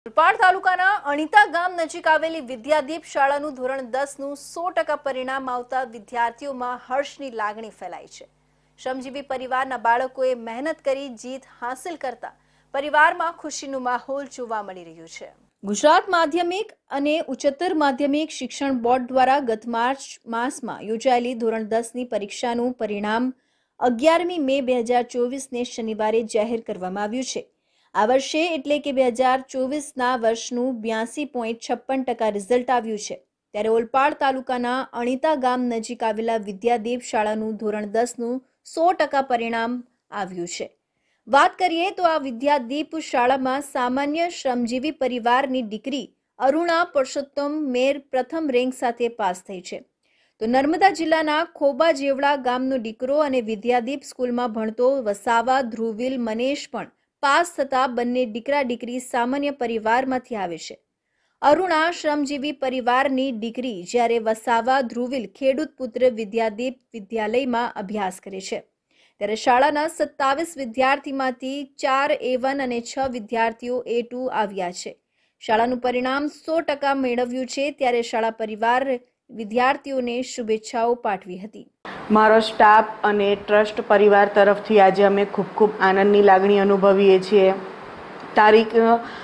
ઓલપાડ તાલુકાના અણીતા ગામ નજીક આવેલી વિદ્યાદીપ શાળાનું ધોરણ 10નું 100% પરિણામ આવતા વિદ્યાર્થીઓમાં હર્ષની લાગણી ફેલાઈ છે। શ્રમજીવી પરિવારના બાળકોએ મહેનત કરી જીત હાંસલ કરતા પરિવારમાં ખુશીનો માહોલ જોવા મળી રહ્યો છે। ગુજરાત માધ્યમિક અને ઉચ્ચતર માધ્યમિક શિક્ષણ બોર્ડ દ્વારા ગત માર્ચ માસમાં યોજાયેલી ધોરણ 10ની પરીક્ષાનું પરિણામ 11મી મે 2024ને શનિવારે જાહેર કરવામાં આવ્યું છે। આ વર્ષે એટલે કે 2024ના વર્ષનું 82.56% રિઝલ્ટ આવ્યું છે। ત્યારે ઓલપાડ તાલુકાના અણીતા ગામ નજીક આવેલા વિદ્યાદીપ શાળાનું ધોરણ 10નું 100% પરિણામ આવ્યું છે। વાત કરીએ તો આ વિદ્યાદીપ શાળામાં સામાન્ય શ્રમજીવી પરિવારની દીકરી અરુણા પુરુષોત્તમ મેર પ્રથમ રેન્ક સાથે પાસ થઈ છે। તો નર્મદા જિલ્લાના ખોબા જેવડા ગામનો દીકરો અને વિદ્યાદીપ સ્કૂલમાં ભણતો વસાવા ધ્રુવિલ મનેશ પણ પાસ થતા બંને દીકરા દીકરી સામાન્ય પરિવારમાંથી આવે છે। અરુણા શ્રમજીવી પરિવારની દીકરી જ્યારે વસાવા ધ્રુવિલ ખેડૂત પુત્ર વિદ્યાદીપ વિદ્યાલયમાં અભ્યાસ કરે છે। ત્યારે શાળાના 27 વિદ્યાર્થીમાંથી 4 A1 અને 6 વિદ્યાર્થીઓ A2 આવ્યા છે। શાળાનું પરિણામ 100% મેળવ્યું છે ત્યારે શાળા પરિવાર વિદ્યાર્થીઓને શુભેચ્છાઓ પાઠવી હતી। મારો સ્ટાફ અને ટ્રસ્ટ પરિવાર તરફથી આજે અમે ખૂબ આનંદની લાગણી અનુભવીએ છીએ। તારીખ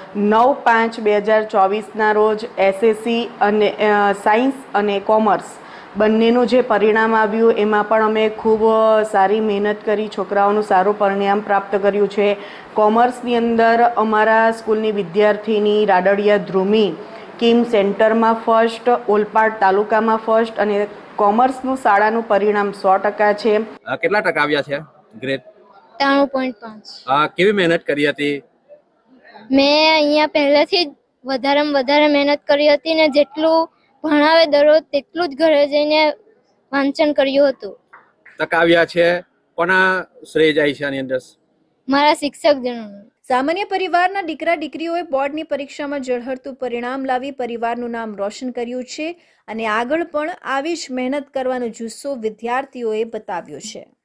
9/5/2024ના રોજ SSC અને સાયન્સ અને કોમર્સ બંનેનું જે પરિણામ આવ્યું એમાં પણ અમે ખૂબ સારી મહેનત કરી છોકરાઓનું સારું પરિણામ પ્રાપ્ત કર્યું છે। કોમર્સની અંદર અમારા સ્કૂલની વિદ્યાર્થીની રાડડિયા ધ્રુમી કિમ સેન્ટરમાં ફર્સ્ટ, ઓલપાડ તાલુકામાં ફર્સ્ટ અને કોમર્સનું શાળાનું પરિણામ 100% છે। કેટલા ટકા આવ્યા છે? ગ્રેડ 93.5। કેવી મહેનત કરી હતી? મેં અહીંયા પહેલેથી જ વધારેમાં વધારે મહેનત કરી હતી ને જેટલું ભણાવે દરરોજ તેટલું જ ઘરે જઈને વાંચન કર્યું હતું। ટકા આવ્યા છે, કોના શ્રેય જાય છે આની અંદર? મારા શિક્ષકજનોનું। સામાન્ય પરિવારના દીકરા દીકરીઓએ બોર્ડની પરીક્ષામાં ઝળહળતું પરિણામ લાવી પરિવારનું નામ રોશન કર્યું છે અને આગળ પણ આવી જ મહેનત કરવાનો જુસ્સો વિદ્યાર્થીઓએ બતાવ્યો છે।